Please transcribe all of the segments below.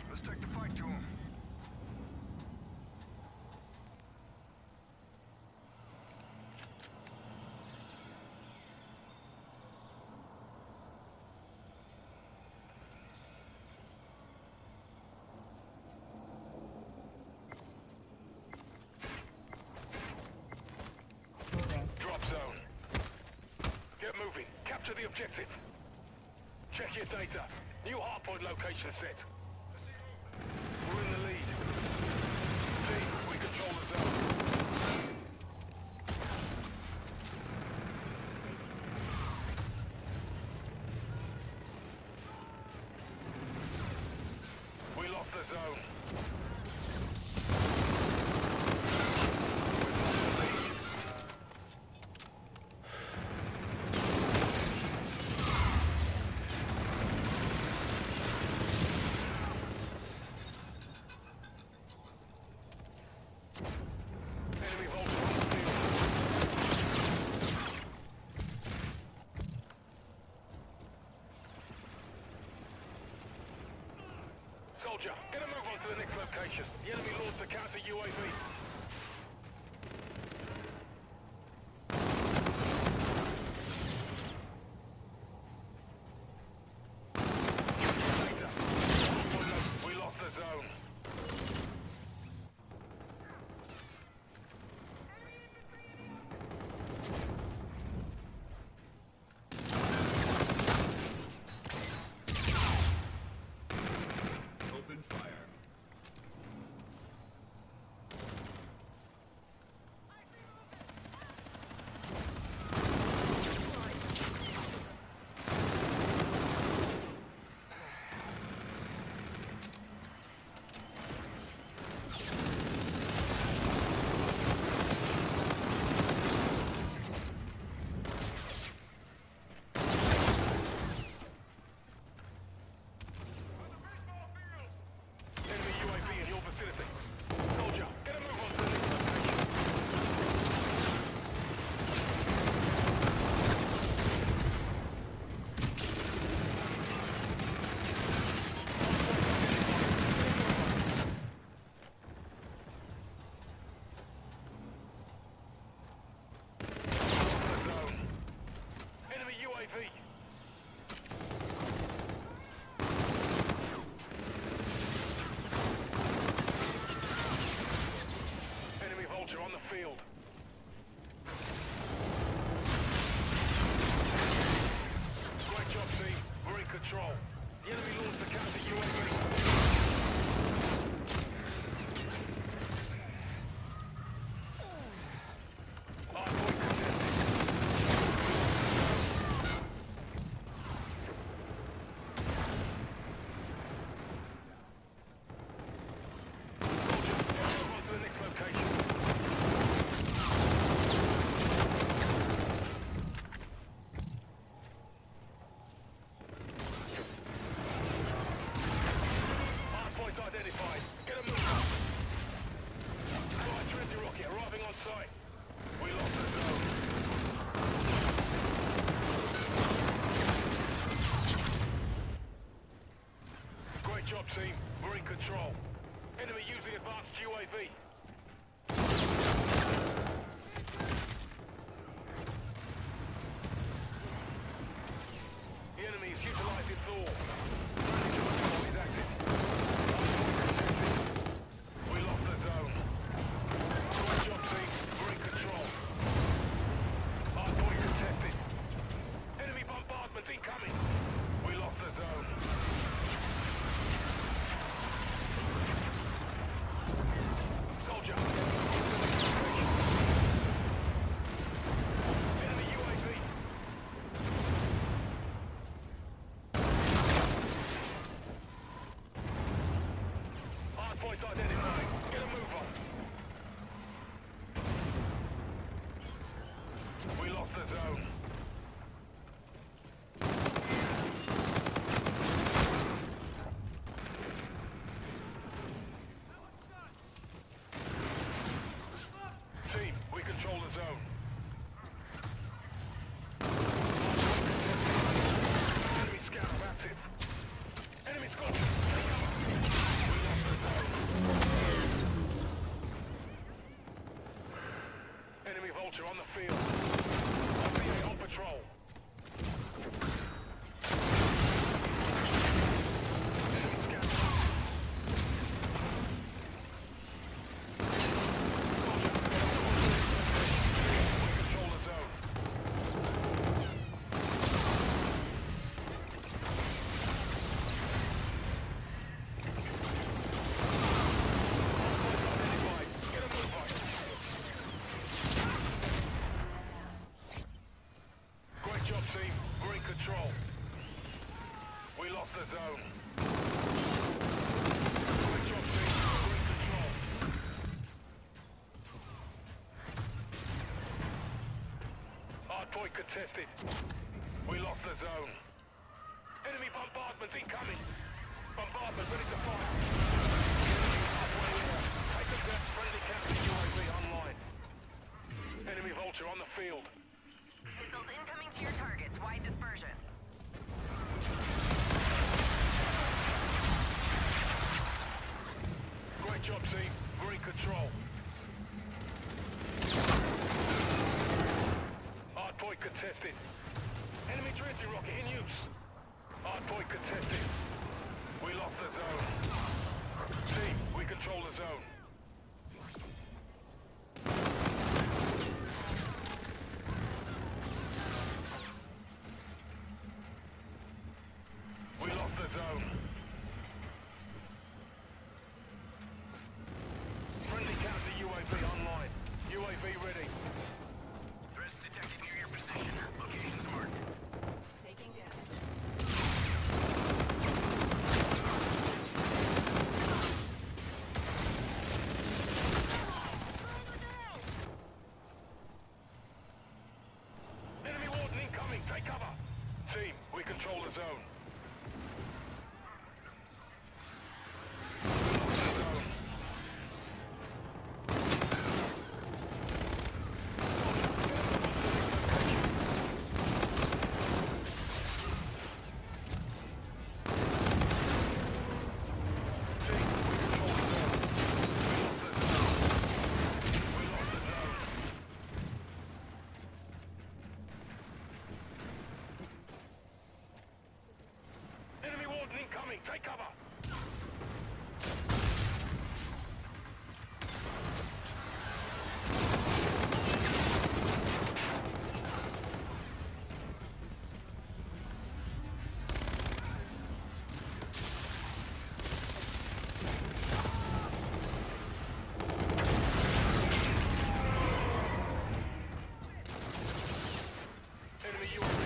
Let's take the fight to him. Drop zone. Get moving. Capture the objective. Check your data. New hardpoint location set. We're in the lead. Team, we control the zone. We lost the zone. Soldier, get a move on to the next location. The enemy launched a counter UAV. Later. We lost the zone. Open fire. Enemy UAV in your vicinity. Soldier, get a move on to the next location. The zone. Enemy UAV. Enemy Vulture on the field. Great job, team. We're in control. The enemy launched the counter UAV. Hardpoint contested. Soldier, move on to the next location. Hardpoint identified. Get a move on. Fire Trinity rocket arriving on site. We lost the zone. Great job, team. We're in control. Enemy using advanced UAV. The enemy is utilizing Thor. Manager control is active. We lost the zone. Great job, team. We're in control. Hardpoint contested. Enemy bombardment incoming. We lost the zone. Soldier. Enemy UAV. Hardpoint identified. Get a move on. We lost the zone. Team, we control the zone. Enemy scout active. Enemy squad. Take cover. contested. We lost the zone. Enemy bombardment incoming. Bombardment ready to fire. Halfway there. Take them down. Friendly counter UAV online. Enemy Vulture on the field. Missiles incoming to your targets. Wide dispersion. Great job, team. We're in control. Hardpoint contested. Enemy trenching rocket in use. Hardpoint contested. We lost the zone. Team, we control the zone. We lost the zone. Friendly counter UAV online. UAV ready. Threats detected near your position. Locations marked. Taking damage. Enemy warden incoming. Take cover. Team, we control the zone. Enemy warden incoming. Take cover. Enemy UAV.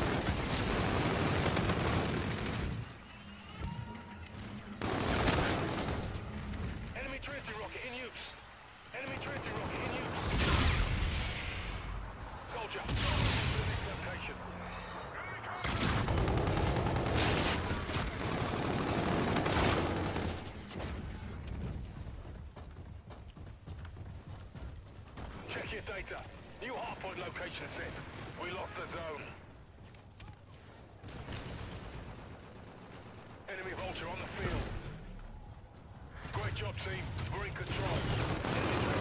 Enemy trenching rocket in use. Enemy trenching rocket in use. Soldier, to the next location. Check your data. New hardpoint location set. We lost the zone. Enemy Vulture on the field. Great job, team. We're in control. Enemy